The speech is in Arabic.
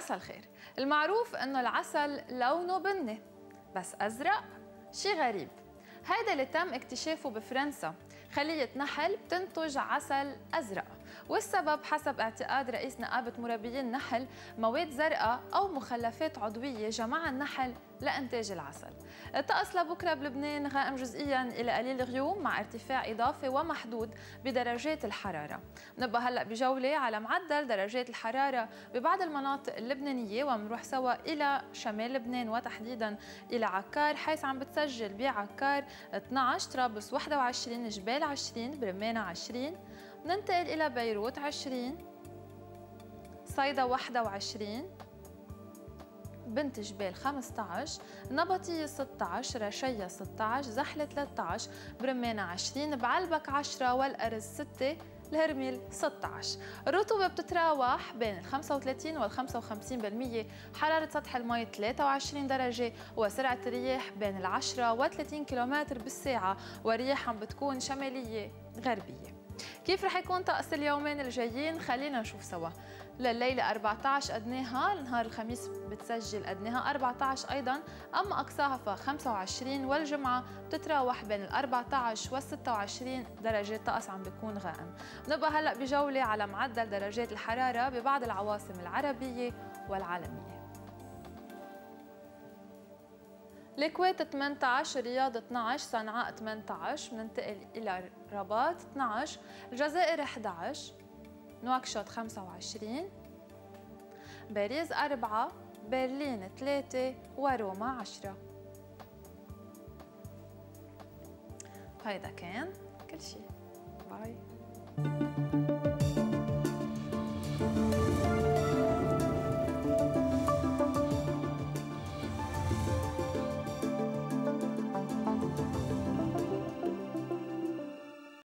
مساء الخير. المعروف انه العسل لونه بني بس ازرق شي غريب. هذا اللي تم اكتشافه بفرنسا، خلية نحل بتنتج عسل أزرق، والسبب حسب اعتقاد رئيس نقابة مربيين النحل مواد زرقاء أو مخلفات عضوية جمعها النحل لإنتاج العسل. الطقس لبكرة بلبنان غائم جزئياً إلى قليل غيوم مع ارتفاع إضافي ومحدود بدرجات الحرارة. نبقى هلأ بجولة على معدل درجات الحرارة ببعض المناطق اللبنانية، ومنروح سوا إلى شمال لبنان وتحديداً إلى عكار، حيث عم بتسجل بعكار 12، طرابلس 21، جبال 20، برمانة 20، بننتقل إلى بيروت 20، صيدا 21، بنت جبال 15، نبطية 16، رشية 16، زحلة 13، برمانة 20، بعلبك 10، والأرز 6، الهرميل 16. الرطوبة بتتراوح بين ال 35 وال 55%، حرارة سطح المي 23 درجة، وسرعة الرياح بين ال 10 و 30 كيلومتر بالساعة، والرياح عم بتكون شمالية غربية. كيف رح يكون طقس اليومين الجايين؟ خلينا نشوف سوا. لليلة 14 أدناها، نهار الخميس بتسجل أدناها 14 أيضاً، أما أقصاها ف 25، والجمعة بتتراوح بين ال 14 وال 26 درجة، طقس عم بيكون غائم. بنبقى هلأ بجولة على معدل درجات الحرارة ببعض العواصم العربية والعالمية. الكويت 18، الرياض 12، صنعاء 18، بننتقل إلى رباط 12، الجزائر 11، نواكشوط 25، باريس 4، برلين 3، وروما 10. هيدا كان كل شي. باي.